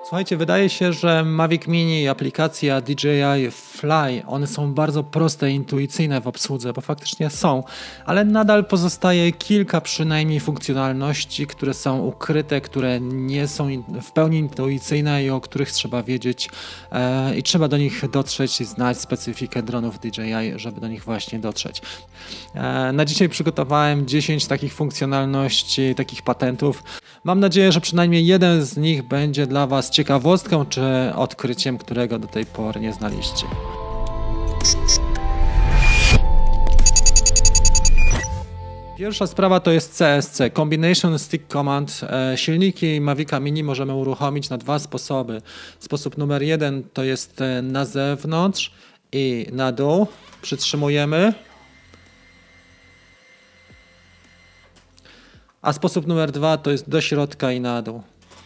Słuchajcie, wydaje się, że Mavic Mini i aplikacja DJI Fly, one są bardzo proste i intuicyjne w obsłudze, bo faktycznie są, ale nadal pozostaje kilka przynajmniej funkcjonalności, które są ukryte, które nie są w pełni intuicyjne i o których trzeba wiedzieć i trzeba do nich dotrzeć i znać specyfikę dronów DJI, żeby do nich właśnie dotrzeć. Na dzisiaj przygotowałem 10 takich funkcjonalności, takich patentów. Mam nadzieję, że przynajmniej jeden z nich będzie dla Was ciekawostką czy odkryciem, którego do tej pory nie znaliście. Pierwsza sprawa to jest CSC, Combination Stick Command. Silniki Mavica Mini możemy uruchomić na dwa sposoby. Sposób numer jeden to jest na zewnątrz i na dół. Przytrzymujemy. A sposób numer dwa to jest do środka i na dół.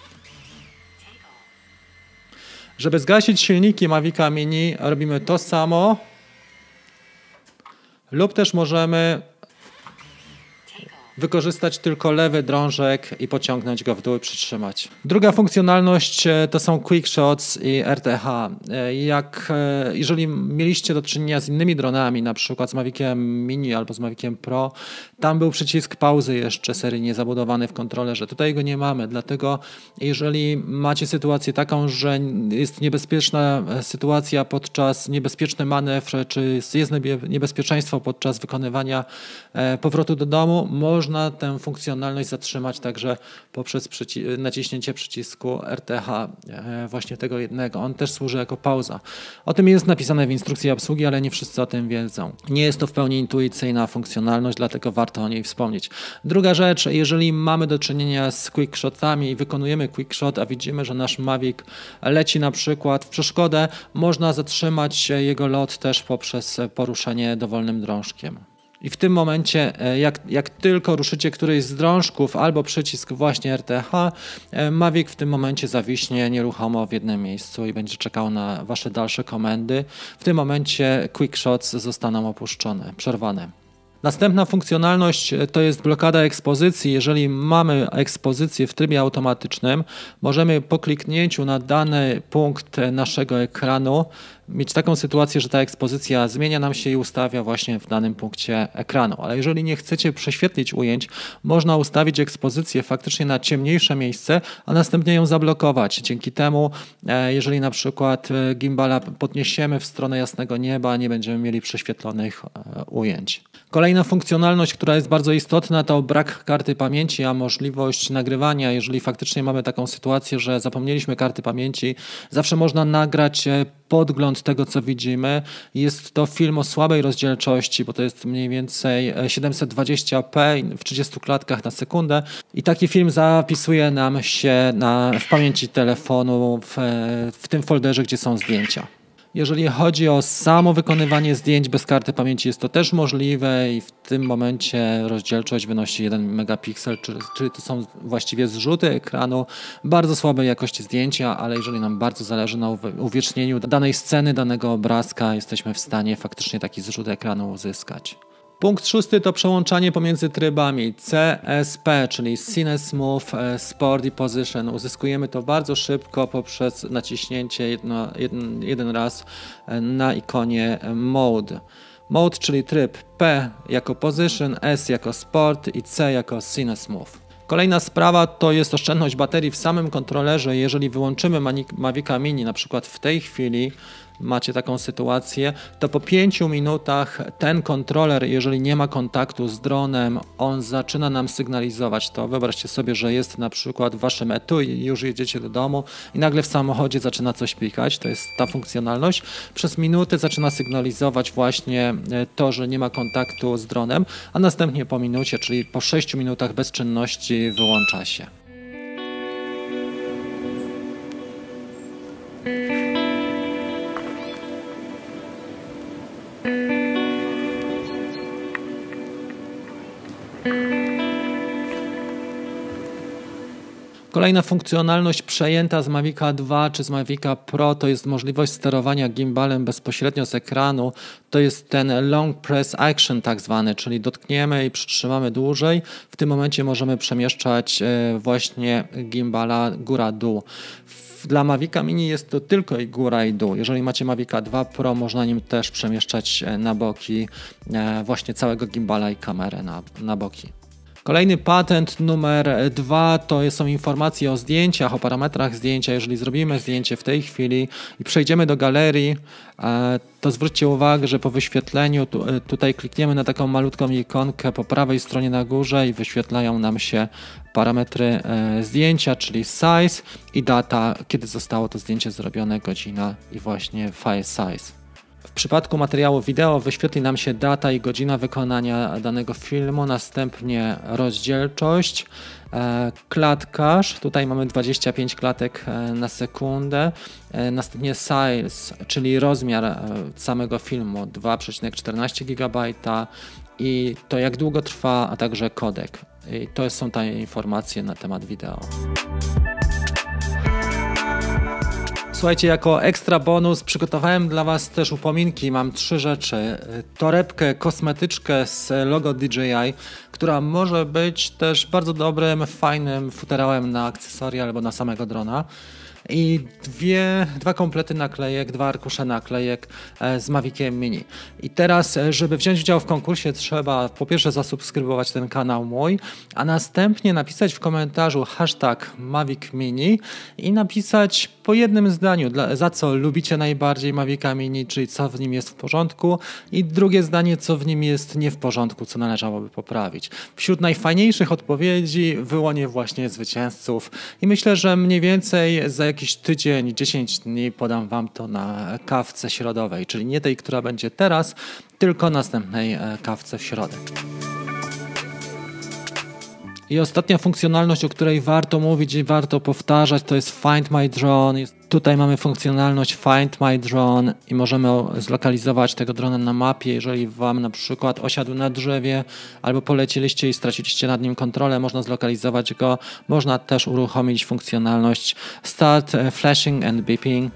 Żeby zgasić silniki Mavica Mini, robimy to samo. Lub też możemy wykorzystać tylko lewy drążek i pociągnąć go w dół i przytrzymać. Druga funkcjonalność to są Quick Shots i RTH. Jeżeli mieliście do czynienia z innymi dronami, na przykład z Maviciem Mini albo z Maviciem Pro, tam był przycisk pauzy jeszcze seryjnie zabudowany w kontrolerze. Tutaj go nie mamy, dlatego jeżeli macie sytuację taką, że jest niebezpieczna sytuacja podczas niebezpieczny manewr, czy jest niebezpieczeństwo podczas wykonywania powrotu do domu, można tę funkcjonalność zatrzymać także poprzez naciśnięcie przycisku RTH, właśnie tego jednego. On też służy jako pauza. O tym jest napisane w instrukcji obsługi, ale nie wszyscy o tym wiedzą. Nie jest to w pełni intuicyjna funkcjonalność, dlatego warto o niej wspomnieć. Druga rzecz, jeżeli mamy do czynienia z quickshotami i wykonujemy quickshot, a widzimy, że nasz Mavic leci na przykład w przeszkodę, można zatrzymać jego lot też poprzez poruszenie dowolnym drążkiem. I w tym momencie, jak tylko ruszycie któryś z drążków albo przycisk właśnie RTH, Mavic w tym momencie zawiśnie nieruchomo w jednym miejscu i będzie czekał na Wasze dalsze komendy. W tym momencie quick shots zostaną opuszczone, przerwane. Następna funkcjonalność to jest blokada ekspozycji. Jeżeli mamy ekspozycję w trybie automatycznym, możemy po kliknięciu na dany punkt naszego ekranu mieć taką sytuację, że ta ekspozycja zmienia nam się i ustawia właśnie w danym punkcie ekranu. Ale jeżeli nie chcecie prześwietlić ujęć, można ustawić ekspozycję faktycznie na ciemniejsze miejsce, a następnie ją zablokować. Dzięki temu, jeżeli na przykład gimbala podniesiemy w stronę jasnego nieba, nie będziemy mieli prześwietlonych ujęć. Kolejna funkcjonalność, która jest bardzo istotna, to brak karty pamięci, a możliwość nagrywania. Jeżeli faktycznie mamy taką sytuację, że zapomnieliśmy karty pamięci, zawsze można nagrać podgląd tego, co widzimy. Jest to film o słabej rozdzielczości, bo to jest mniej więcej 720p w 30 klatkach na sekundę i taki film zapisuje nam się w pamięci telefonu w tym folderze, gdzie są zdjęcia. Jeżeli chodzi o samo wykonywanie zdjęć bez karty pamięci, jest to też możliwe i w tym momencie rozdzielczość wynosi 1 megapiksel, czyli to są właściwie zrzuty ekranu, bardzo słabej jakości zdjęcia, ale jeżeli nam bardzo zależy na uwiecznieniu danej sceny, danego obrazka, jesteśmy w stanie faktycznie taki zrzut ekranu uzyskać. Punkt 6 to przełączanie pomiędzy trybami CSP, czyli Cine Smooth, Sport i Position. Uzyskujemy to bardzo szybko poprzez naciśnięcie jeden raz na ikonie Mode. Mode, czyli tryb, P jako Position, S jako Sport i C jako Cine Smooth. Kolejna sprawa to jest oszczędność baterii w samym kontrolerze. Jeżeli wyłączymy Mavica Mini, na przykład w tej chwili macie taką sytuację, to po 5 minutach ten kontroler, jeżeli nie ma kontaktu z dronem, on zaczyna nam sygnalizować to. Wyobraźcie sobie, że jest na przykład w waszym etui i już jedziecie do domu i nagle w samochodzie zaczyna coś pikać. To jest ta funkcjonalność. Przez minutę zaczyna sygnalizować właśnie to, że nie ma kontaktu z dronem, a następnie po minucie, czyli po 6 minutach bezczynności wyłącza się. Kolejna funkcjonalność przejęta z Mavica 2 czy z Mavica Pro to jest możliwość sterowania gimbalem bezpośrednio z ekranu. To jest ten long press action tak zwany, czyli dotkniemy i przytrzymamy dłużej. W tym momencie możemy przemieszczać właśnie gimbala góra-dół. Dla Mavica Mini jest to tylko i góra i dół. Jeżeli macie Mavica 2 Pro, można nim też przemieszczać na boki właśnie całego gimbala i kamerę na boki. Kolejny patent numer 2 to są informacje o zdjęciach, o parametrach zdjęcia. Jeżeli zrobimy zdjęcie w tej chwili i przejdziemy do galerii, to zwróćcie uwagę, że po wyświetleniu tutaj klikniemy na taką malutką ikonkę po prawej stronie na górze i wyświetlają nam się parametry zdjęcia, czyli size i data, kiedy zostało to zdjęcie zrobione, godzina i właśnie file size. W przypadku materiału wideo wyświetli nam się data i godzina wykonania danego filmu, następnie rozdzielczość, klatkarz, tutaj mamy 25 klatek na sekundę, następnie size, czyli rozmiar samego filmu 2,14 GB i to jak długo trwa, a także kodek. I to są te informacje na temat wideo. Słuchajcie, jako ekstra bonus przygotowałem dla Was też upominki. Mam 3 rzeczy. Torebkę kosmetyczkę z logo DJI, która może być też bardzo dobrym, fajnym futerałem na akcesoria albo na samego drona. I dwa komplety naklejek, 2 arkusze naklejek z Maviciem Mini. I teraz, żeby wziąć udział w konkursie, trzeba po pierwsze zasubskrybować ten kanał mój, a następnie napisać w komentarzu hashtag Mavic Mini i napisać po jednym zdaniu, za co lubicie najbardziej Mavica Mini, czyli co w nim jest w porządku, i drugie zdanie, co w nim jest nie w porządku, co należałoby poprawić. Wśród najfajniejszych odpowiedzi wyłonię właśnie zwycięzców i myślę, że mniej więcej za jakiś tydzień, 10 dni podam Wam to na kawce środowej, czyli nie tej, która będzie teraz, tylko następnej kawce w środę. I ostatnia funkcjonalność, o której warto mówić i warto powtarzać, to jest Find My Drone. Tutaj mamy funkcjonalność Find My Drone i możemy zlokalizować tego drona na mapie. Jeżeli Wam na przykład osiadł na drzewie albo polecieliście i straciliście nad nim kontrolę, można zlokalizować go. Można też uruchomić funkcjonalność Start Flashing and Beeping.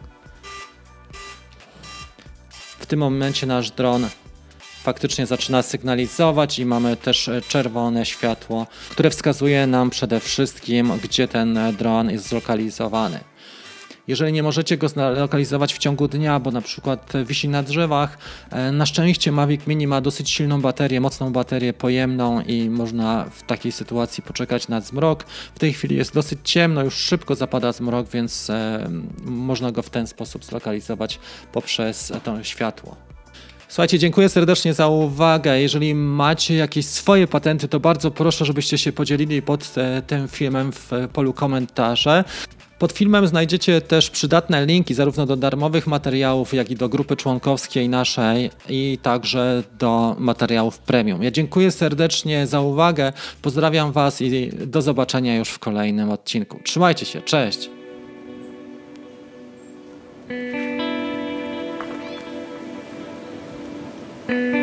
W tym momencie nasz dron faktycznie zaczyna sygnalizować i mamy też czerwone światło, które wskazuje nam przede wszystkim, gdzie ten dron jest zlokalizowany. Jeżeli nie możecie go zlokalizować w ciągu dnia, bo na przykład wisi na drzewach, na szczęście Mavic Mini ma dosyć silną baterię, mocną baterię pojemną i można w takiej sytuacji poczekać na zmrok. W tej chwili jest dosyć ciemno, już szybko zapada zmrok, więc można go w ten sposób zlokalizować poprzez to światło. Słuchajcie, dziękuję serdecznie za uwagę. Jeżeli macie jakieś swoje patenty, to bardzo proszę, żebyście się podzielili pod tym filmem w polu komentarze. Pod filmem znajdziecie też przydatne linki zarówno do darmowych materiałów, jak i do grupy członkowskiej naszej i także do materiałów premium. Ja dziękuję serdecznie za uwagę, pozdrawiam Was i do zobaczenia już w kolejnym odcinku. Trzymajcie się, cześć! Thank you.